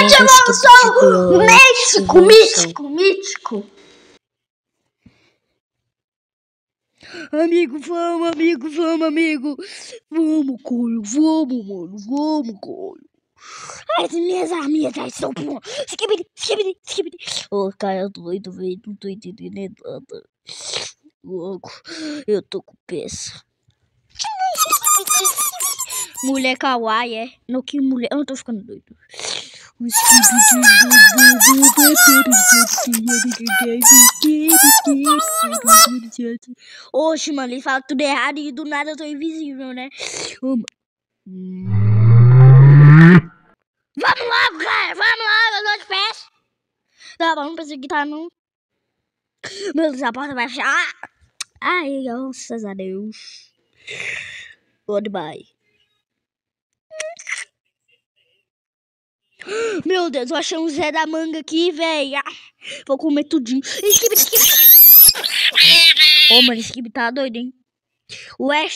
Kit evolução mítico. Amigo, vamos, amigo. Vamos, Coio, mano, vamos, Coio. As minhas arminhas já estão prontas. Skibidi. Ô, cara doido, velho, não tô entendendo nada. Logo, eu tô com peça. Mulher kawaii, é? No que mulher... Eu não tô ficando doido. Oxe, mano, ele fala tudo errado e do nada eu tô invisível, né? Vamos logo, cara! Vamos logo, eu tô de peça! Tá bom, não precisa gritar, não. Meu Deus, a porta vai fechar. Ai, graças a Deus. Goodbye. Meu Deus, eu achei um Zé da Manga aqui, velho. Vou comer tudinho. Ô, mano, esse Skibidi tá doido, hein? Ué.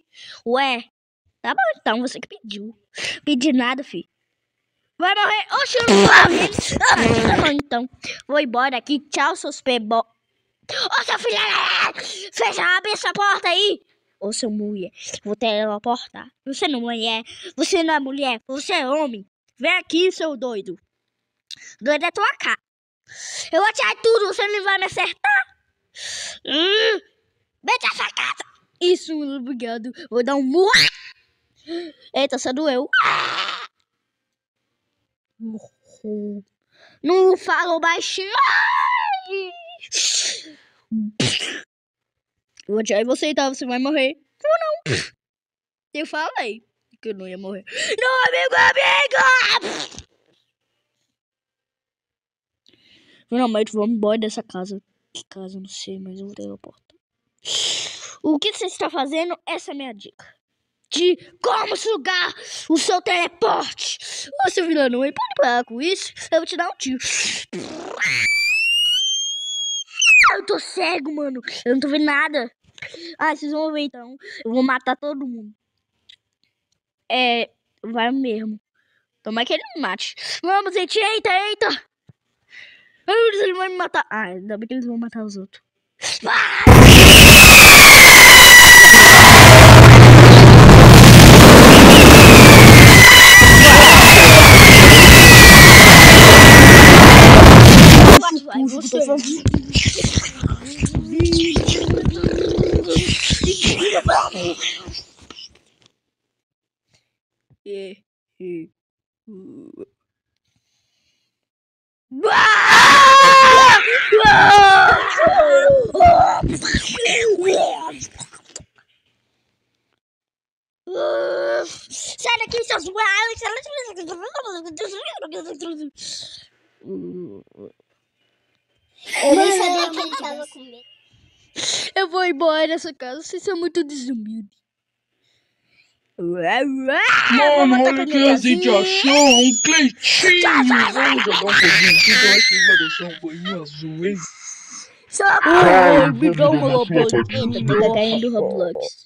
Tá bom, então, você que pediu. Pedi nada, filho. Vai morrer. Oxe, eu não vou morrer. Tá bom, então. Vou embora aqui. Tchau, seus pebó. Ô, seu filho. Fecha essa porta aí. Ô, seu mulher. Vou teleportar. Você não é mulher. Você é homem. Vem aqui, seu doido. Doido é tua cara. Eu vou tirar tudo. Você não vai me acertar. Vem pra essa casa. Isso, obrigado. Vou dar um murro. Eita, só doeu. Não falo baixinho. Eu vou atirar em você, então você vai morrer. Ou não. Eu falei que eu não ia morrer. Não, amigo. Finalmente, vamos embora dessa casa. Que casa, não sei, mas eu vou teleportar. O que você está fazendo? Essa é a minha dica. De como sugar o seu teleporte. Ô, seu vilão, pode parar com isso? Eu vou te dar um tiro. Eu tô cego, mano. Eu não tô vendo nada. Ah, vocês vão ver então. Eu vou matar todo mundo. Vai mesmo. Tomara que ele me mate. Vamos, gente. Eita. Ele vai me matar. Ah, ainda bem que eles vão matar os outros. Vai, você. Sai daqui, seus eu vou embora dessa casa, vocês são muito desumildes. Mano, olha que a gente achou um cleitinho. Vamos jogar um pouquinho aqui, que eu acho que vai deixar um banho azul, hein? Me dá uma Roblox. Eita, tá caindo do Roblox.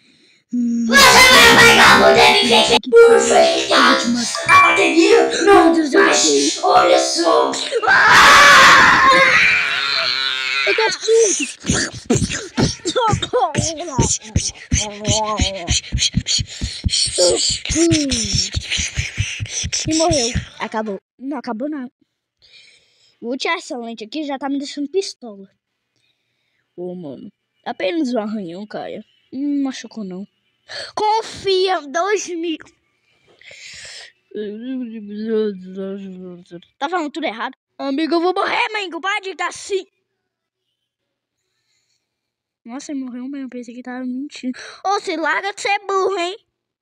Olha só! Eu tô surdo! E morreu. Acabou. Não acabou não. O tirar essa lente aqui já tá me deixando pistola. Ô, mano. Apenas um arranhão, cara. Não machucou não. Confia, 2000. Tá falando tudo errado. Amigo, eu vou morrer, mãe. Pode tá assim. Nossa, ele morreu mesmo. Pensei que tava mentindo. Ô, se larga de ser burro, hein?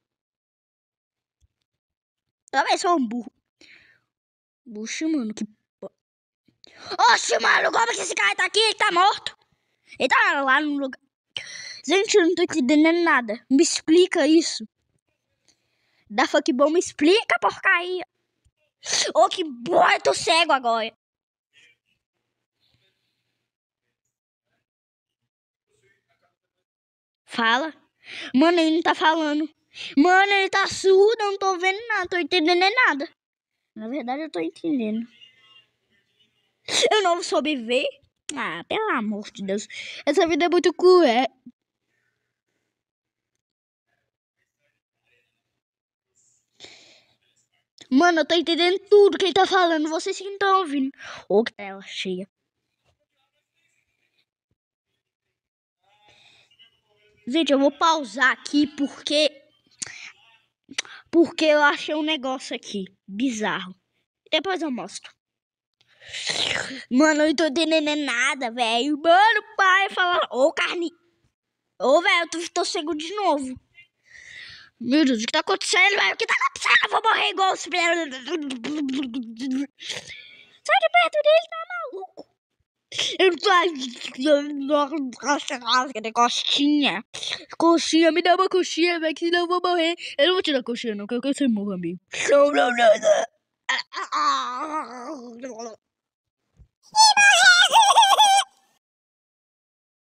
Talvez sou um burro. Buxa, mano, que... Oxe, mano, como que esse cara tá aqui? Ele tá morto. Ele tá lá no lugar... Gente, eu não tô entendendo nada. Me explica isso. Da fuckbom, me explica, porcaria. Ô, que boa, eu tô cego agora. Fala. Mano, ele não tá falando. Mano, ele tá surdo, eu não tô vendo nada, tô entendendo nada. Na verdade, eu tô entendendo. Eu não soube ver. Ah, pelo amor de Deus. Essa vida é muito cruel. Mano, eu tô entendendo tudo que ele tá falando. Vocês que não estão ouvindo. Ô, que tela cheia. Gente, eu vou pausar aqui porque eu achei um negócio aqui bizarro. Depois eu mostro. Mano, eu não tô entendendo nada, velho. Mano, pai, fala. Ô, carne. Ô, velho, eu tô cego de novo. Meu Deus, o que tá acontecendo, velho? O que tá acontecendo? Eu vou morrer igual os... Sai de perto dele, tá maluco? Eu não tô... Coxinha. Coxinha, me dá uma coxinha, velho, que senão eu vou morrer. Eu não vou te dar coxinha, não, que eu quero que você morra, amigo. Não.